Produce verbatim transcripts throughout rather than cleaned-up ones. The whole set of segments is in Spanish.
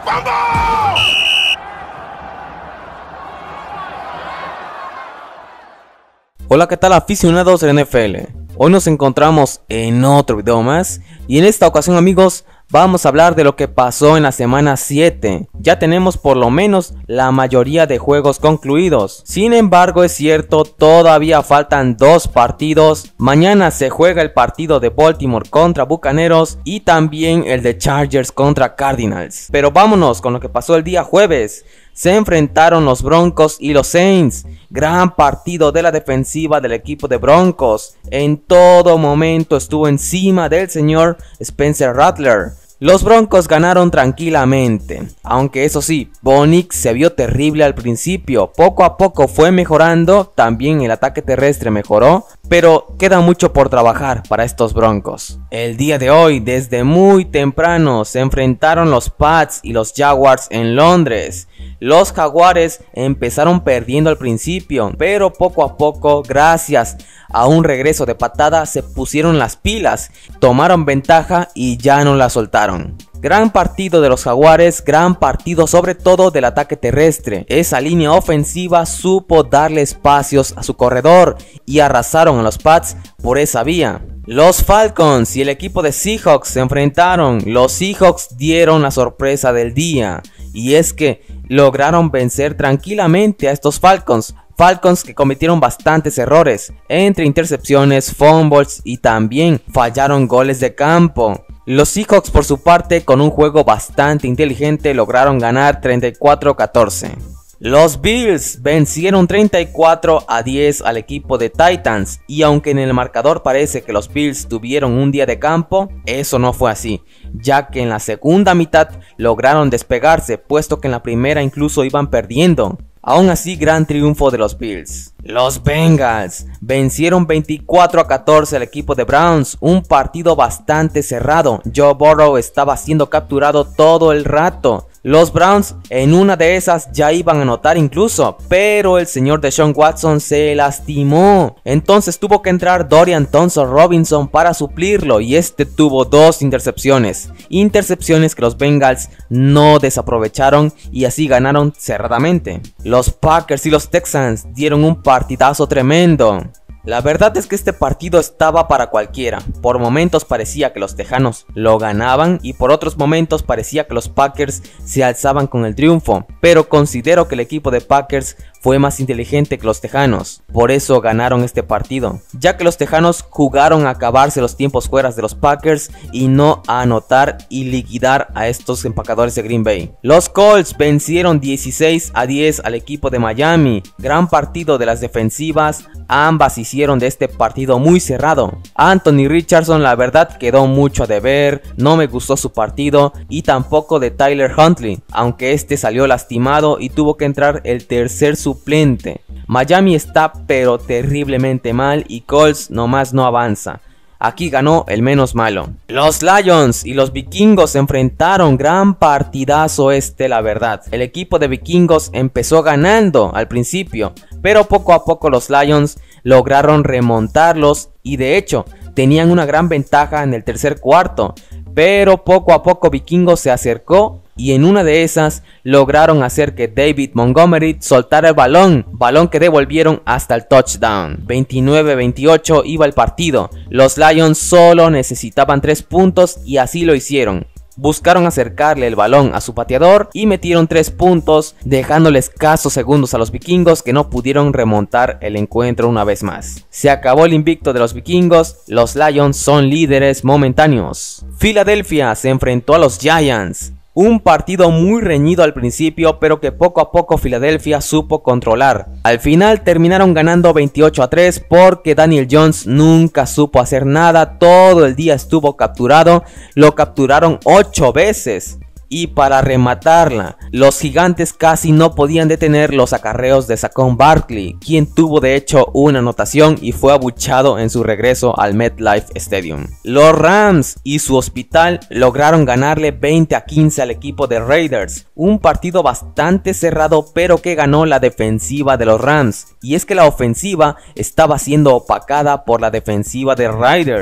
¡Vamos! Hola, ¿qué tal aficionados del N F L? Hoy nos encontramos en otro video más y en esta ocasión, amigos, vamos a hablar de lo que pasó en la semana siete. Ya tenemos por lo menos la mayoría de juegos concluidos. Sin embargo, es cierto, todavía faltan dos partidos. Mañana se juega el partido de Baltimore contra Bucaneros y también el de Chargers contra Cardinals. Pero vámonos con lo que pasó el día jueves. Se enfrentaron los Broncos y los Saints. Gran partido de la defensiva del equipo de Broncos. En todo momento estuvo encima del señor Spencer Rattler. Los Broncos ganaron tranquilamente, aunque eso sí, Bo Nix se vio terrible al principio. Poco a poco fue mejorando, también el ataque terrestre mejoró, pero queda mucho por trabajar para estos Broncos. El día de hoy, desde muy temprano, se enfrentaron los Pats y los Jaguars en Londres. Los Jaguares empezaron perdiendo al principio, pero poco a poco, gracias a un regreso de patada, se pusieron las pilas, tomaron ventaja y ya no la soltaron. Gran partido de los Jaguares, gran partido sobre todo del ataque terrestre. Esa línea ofensiva supo darle espacios a su corredor y arrasaron a los Pats por esa vía. Los Falcons y el equipo de Seahawks se enfrentaron. Los Seahawks dieron la sorpresa del día, y es que lograron vencer tranquilamente a estos Falcons. Falcons que cometieron bastantes errores, entre intercepciones, fumbles y también fallaron goles de campo. Los Seahawks por su parte, con un juego bastante inteligente, lograron ganar treinta y cuatro a catorce. Los Bills vencieron treinta y cuatro a diez al equipo de Titans, y aunque en el marcador parece que los Bills tuvieron un día de campo, eso no fue así, ya que en la segunda mitad lograron despegarse, puesto que en la primera incluso iban perdiendo. Aún así, gran triunfo de los Bills. Los Bengals vencieron veinticuatro a catorce al equipo de Browns, un partido bastante cerrado. Joe Burrow estaba siendo capturado todo el rato. Los Browns en una de esas ya iban a anotar incluso, pero el señor Deshaun Watson se lastimó. Entonces tuvo que entrar Dorian Thompson-Robinson para suplirlo, y este tuvo dos intercepciones. Intercepciones que los Bengals no desaprovecharon y así ganaron cerradamente. Los Packers y los Texans dieron un partidazo tremendo. La verdad es que este partido estaba para cualquiera. Por momentos parecía que los Tejanos lo ganaban y por otros momentos parecía que los Packers se alzaban con el triunfo. Pero considero que el equipo de Packers fue más inteligente que los Tejanos, por eso ganaron este partido, ya que los Tejanos jugaron a acabarse los tiempos fuera de los Packers y no a anotar y liquidar a estos empacadores de Green Bay. Los Colts vencieron dieciséis a diez al equipo de Miami. Gran partido de las defensivas, ambas hicieron de este partido muy cerrado. Anthony Richardson la verdad quedó mucho a deber, no me gustó su partido, y tampoco de Tyler Huntley, aunque este salió lastimado y tuvo que entrar el tercer suplente. Miami está pero terriblemente mal y Colts nomás no avanza. Aquí ganó el menos malo. Los Lions y los Vikingos se enfrentaron. Gran partidazo este, la verdad. El equipo de Vikingos empezó ganando al principio, pero poco a poco los Lions lograron remontarlos y de hecho tenían una gran ventaja en el tercer cuarto, pero poco a poco Vikingos se acercó y en una de esas lograron hacer que David Montgomery soltara el balón, balón que devolvieron hasta el touchdown. veintinueve a veintiocho iba el partido. Los Lions solo necesitaban tres puntos y así lo hicieron. Buscaron acercarle el balón a su pateador y metieron tres puntos, dejándole escasos segundos a los vikingos, que no pudieron remontar el encuentro una vez más. Se acabó el invicto de los vikingos, los Lions son líderes momentáneos. Filadelfia se enfrentó a los Giants. Un partido muy reñido al principio, pero que poco a poco Filadelfia supo controlar. Al final terminaron ganando veintiocho a tres porque Daniel Jones nunca supo hacer nada, todo el día estuvo capturado, lo capturaron ocho veces. Y para rematarla, los gigantes casi no podían detener los acarreos de Saquon Barkley, quien tuvo de hecho una anotación y fue abuchado en su regreso al MetLife Stadium. Los Rams y su hospital lograron ganarle veinte a quince al equipo de Raiders, un partido bastante cerrado pero que ganó la defensiva de los Rams, y es que la ofensiva estaba siendo opacada por la defensiva de Raiders.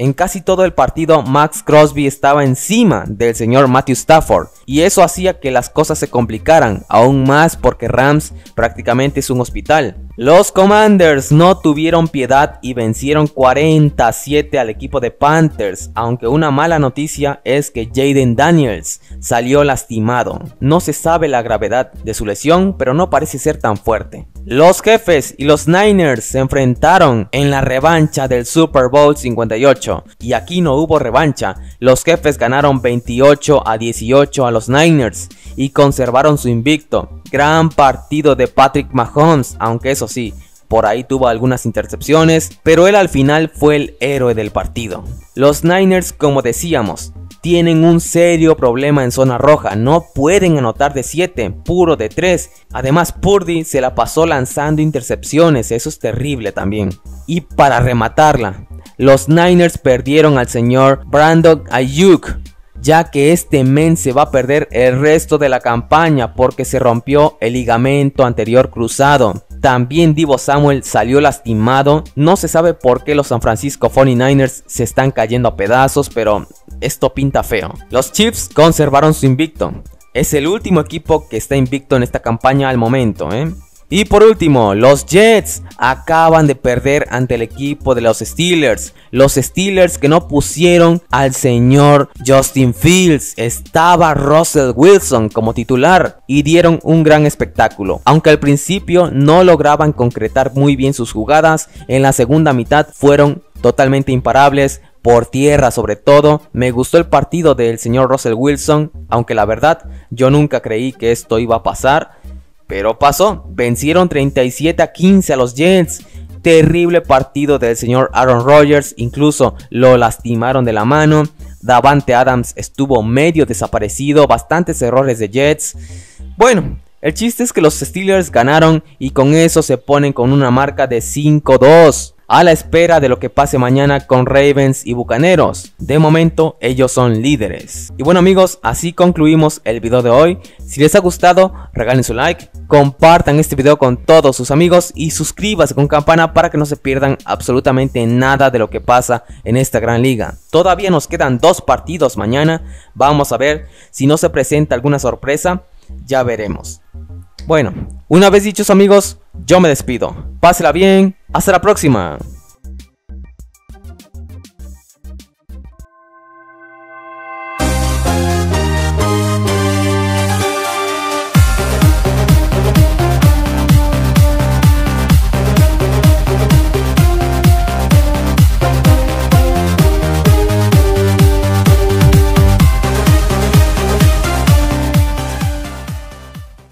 En casi todo el partido Max Crosby estaba encima del señor Matthew Stafford y eso hacía que las cosas se complicaran aún más porque Rams prácticamente es un hospital. Los Commanders no tuvieron piedad y vencieron cuarenta a siete al equipo de Panthers, aunque una mala noticia es que Jayden Daniels salió lastimado. No se sabe la gravedad de su lesión, pero no parece ser tan fuerte. Los Jefes y los Niners se enfrentaron en la revancha del Super Bowl cincuenta y ocho y aquí no hubo revancha. Los Jefes ganaron veintiocho a dieciocho a los Niners y conservaron su invicto. Gran partido de Patrick Mahomes, aunque eso sí, por ahí tuvo algunas intercepciones, pero él al final fue el héroe del partido. Los Niners, como decíamos, tienen un serio problema en zona roja, no pueden anotar de siete, puro de tres. Además Purdy se la pasó lanzando intercepciones, eso es terrible también. Y para rematarla, los Niners perdieron al señor Brandon Ayuk, ya que este men se va a perder el resto de la campaña porque se rompió el ligamento anterior cruzado. También Deebo Samuel salió lastimado. No se sabe por qué los San Francisco cuarenta y nueve ers se están cayendo a pedazos, pero esto pinta feo. Los Chiefs conservaron su invicto. Es el último equipo que está invicto en esta campaña al momento, ¿eh? Y por último, los Jets acaban de perder ante el equipo de los Steelers. Los Steelers que no pusieron al señor Justin Fields. Estaba Russell Wilson como titular y dieron un gran espectáculo. Aunque al principio no lograban concretar muy bien sus jugadas, en la segunda mitad fueron totalmente imparables. Por tierra sobre todo. Me gustó el partido del señor Russell Wilson, aunque la verdad yo nunca creí que esto iba a pasar. Pero pasó, vencieron treinta y siete a quince a los Jets. Terrible partido del señor Aaron Rodgers, incluso lo lastimaron de la mano. Davante Adams estuvo medio desaparecido, bastantes errores de Jets. Bueno, el chiste es que los Steelers ganaron y con eso se ponen con una marca de cinco dos. A la espera de lo que pase mañana con Ravens y Bucaneros. De momento ellos son líderes. Y bueno amigos, así concluimos el video de hoy. Si les ha gustado, regalen su like, compartan este video con todos sus amigos y suscríbanse con campana para que no se pierdan absolutamente nada de lo que pasa en esta gran liga. Todavía nos quedan dos partidos mañana. Vamos a ver si no se presenta alguna sorpresa. Ya veremos. Bueno, una vez dichos amigos, yo me despido. Pásela bien, hasta la próxima.